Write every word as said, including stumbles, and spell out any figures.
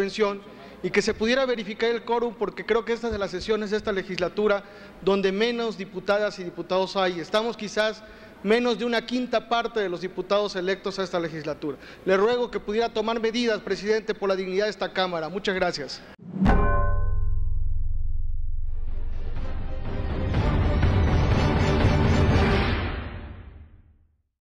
intervención y que se pudiera verificar el quórum, porque creo que esta es de las sesiones de esta legislatura donde menos diputadas y diputados hay. Estamos quizás menos de una quinta parte de los diputados electos a esta legislatura. Le ruego que pudiera tomar medidas, presidente, por la dignidad de esta Cámara. Muchas gracias.